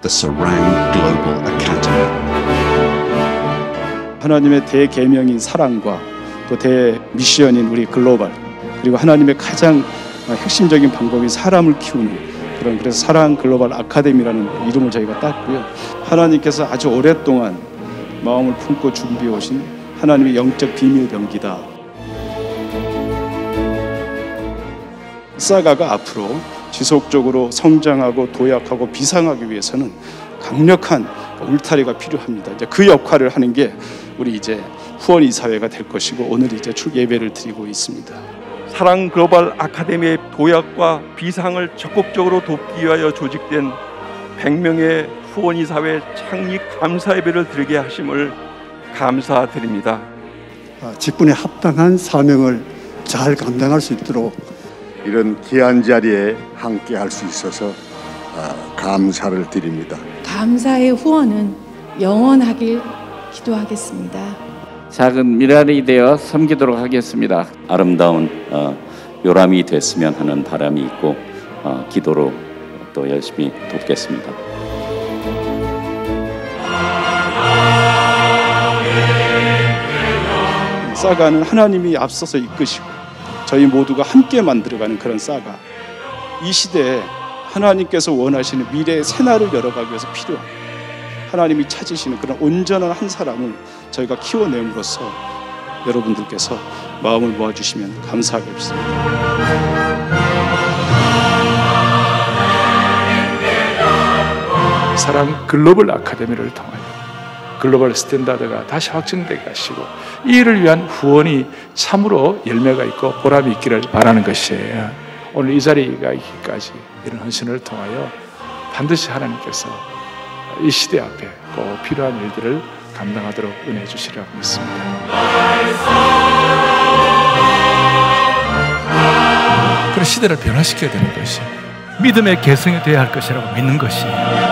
Sarang Global Academy. 하나님의 대계명인 사랑과 또 대미션인 우리 글로벌, 그리고 하나님의 가장 핵심적인 방법인 사람을 키우는 그래서 사랑 글로벌 아카데미라는 이름을 저희가 땄고요. 하나님께서 아주 오랫동안 마음을 품고 준비해 오신 하나님의 영적 비밀 병기다. 사가가 앞으로 지속적으로 성장하고 도약하고 비상하기 위해서는 강력한 울타리가 필요합니다. 이제 그 역할을 하는 게 우리 이제 후원 이사회가 될 것이고, 오늘 이제 예배를 드리고 있습니다. 사랑 글로벌 아카데미의 도약과 비상을 적극적으로 돕기 위하여 조직된 100명의 후원 이사회 창립 감사 예배를 드리게 하심을 감사드립니다. 직분에 합당한 사명을 잘 감당할 수 있도록 이런 귀한 자리에 함께 할 수 있어서 감사를 드립니다. 감사의 후원은 영원하길 기도하겠습니다. 작은 미랄이 되어 섬기도록 하겠습니다. 아름다운 요람이 됐으면 하는 바람이 있고 기도로 또 열심히 돕겠습니다. 사가는 하나님이 앞서서 이끄시고 저희 모두가 함께 만들어가는 그런 사가, 이 시대에 하나님께서 원하시는 미래의 새날을 열어가기 위해서 필요한 하나님이 찾으시는 그런 온전한 한 사람을 저희가 키워냄으로써 여러분들께서 마음을 모아주시면 감사하겠습니다. 사랑 글로벌 아카데미를 통하여 글로벌 스탠다드가 다시 확정되게 하시고, 이 일을 위한 후원이 참으로 열매가 있고 보람이 있기를 바라는 것이에요. 오늘 이 자리가 있기까지 이런 헌신을 통하여 반드시 하나님께서 이 시대 앞에 꼭 필요한 일들을 감당하도록 은혜 주시리라고 믿습니다. 그런 시대를 변화시켜야 되는 것이 믿음의 개성이 되어야 할 것이라고 믿는 것이에요.